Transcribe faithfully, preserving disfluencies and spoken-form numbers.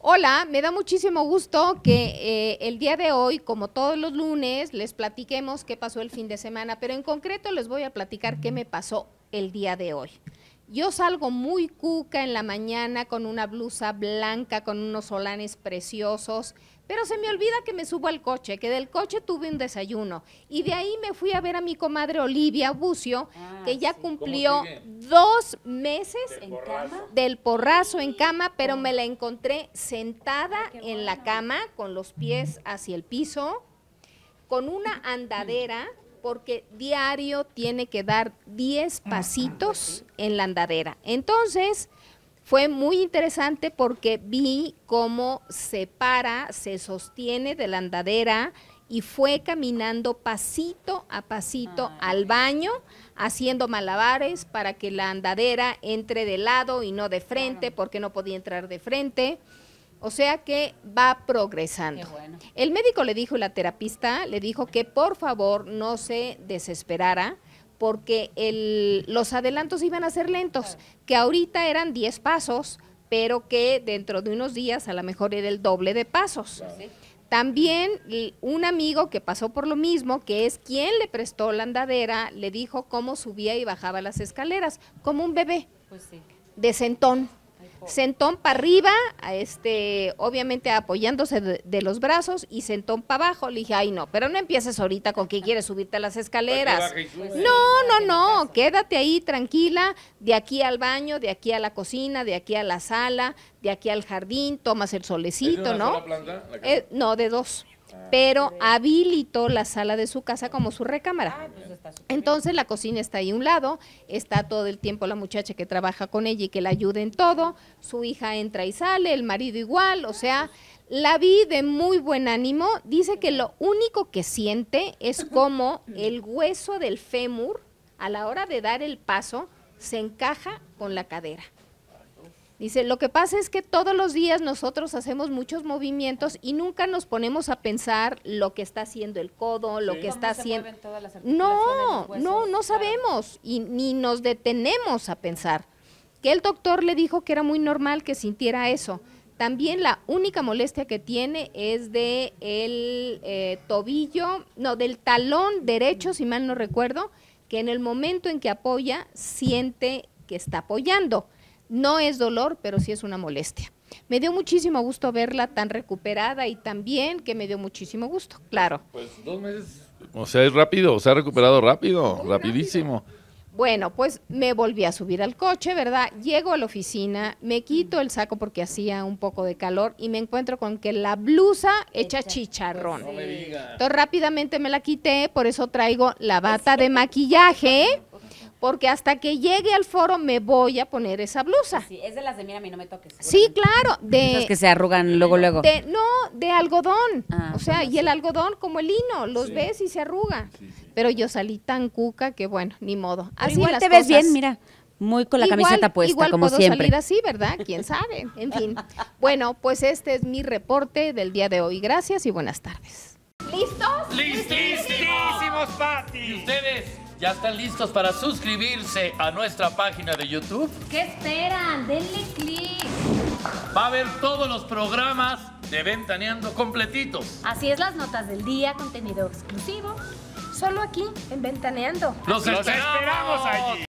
Hola, me da muchísimo gusto que eh, el día de hoy, como todos los lunes, les platiquemos qué pasó el fin de semana, pero en concreto les voy a platicar qué me pasó el día de hoy. Yo salgo muy cuca en la mañana con una blusa blanca, con unos solanes preciosos, pero se me olvida que me subo al coche, que del coche tuve un desayuno y de ahí me fui a ver a mi comadre Olivia Bucio, ah, que ya sí. cumplió dos meses ¿En cama? del porrazo en cama, pero me la encontré sentada Ay, en bueno. la cama con los pies hacia el piso, con una andadera, porque diario tiene que dar diez pasitos en la andadera. Entonces, fue muy interesante porque vi cómo se para, se sostiene de la andadera y fue caminando pasito a pasito Ay. al baño, haciendo malabares para que la andadera entre de lado y no de frente, porque no podía entrar de frente. O sea que va progresando. Qué bueno. El médico le dijo, la terapista le dijo que por favor no se desesperara porque el, los adelantos iban a ser lentos, claro. que ahorita eran diez pasos, pero que dentro de unos días a lo mejor era el doble de pasos. Claro. ¿Sí? También un amigo que pasó por lo mismo, que es quien le prestó la andadera, le dijo cómo subía y bajaba las escaleras, como un bebé, pues sí. de sentón. Sentón para arriba, este, obviamente apoyándose de, de los brazos y sentón para abajo. Le dije, ay no, pero no empieces ahorita con que quieres subirte a las escaleras. No, no, no, quédate ahí tranquila, de aquí al baño, de aquí a la cocina, de aquí a la sala, de aquí al jardín, tomas el solecito, ¿Es de una ¿no? sola planta, la Eh, no, de dos. Pero habilitó la sala de su casa como su recámara. Entonces la cocina está ahí a un lado, está todo el tiempo la muchacha que trabaja con ella y que la ayuda en todo, su hija entra y sale, el marido igual, o sea, la vi de muy buen ánimo. Dice que lo único que siente es como el hueso del fémur a la hora de dar el paso se encaja con la cadera. Dice, lo que pasa es que todos los días nosotros hacemos muchos movimientos y nunca nos ponemos a pensar lo que está haciendo el codo, lo sí. que está haciendo. No, no, no sabemos y ni nos detenemos a pensar. Que el doctor le dijo que era muy normal que sintiera eso. También la única molestia que tiene es de el eh, tobillo, no, del talón derecho, si mal no recuerdo, que en el momento en que apoya siente que está apoyando. No es dolor, pero sí es una molestia. Me dio muchísimo gusto verla tan recuperada y tan bien, que me dio muchísimo gusto, claro. Pues dos meses, o sea, es rápido, se ha recuperado rápido, Muy rapidísimo. Rápido. Bueno, pues me volví a subir al coche, ¿verdad? Llego a la oficina, me quito el saco porque hacía un poco de calor y me encuentro con que la blusa hecha chicharrón. No me digas. Entonces rápidamente me la quité, por eso traigo la bata de maquillaje. Porque hasta que llegue al foro me voy a poner esa blusa. Sí, es de las de mira, a mí no me toques. Sí, claro. De, Esas que se arrugan luego, luego. De, no, de algodón. Ah, o sea, bueno, y el sí. algodón como el lino, los sí. ves y se arruga. Sí, sí. Pero yo salí tan cuca que bueno, ni modo. Pero Así igual las te ves cosas. bien, mira, muy con la igual, camiseta puesta, igual como puedo siempre. salir así, ¿verdad? ¿Quién sabe? En fin. Bueno, pues este es mi reporte del día de hoy. Gracias y buenas tardes. ¿Listos? ¡Listísimos, Pati! ¿Y ustedes ya están listos para suscribirse a nuestra página de YouTube? ¿Qué esperan? Denle click. Va a haber todos los programas de Ventaneando completitos. Así es, las notas del día, contenido exclusivo. Solo aquí, en Ventaneando. ¡Los, ¡Los esperamos! esperamos allí!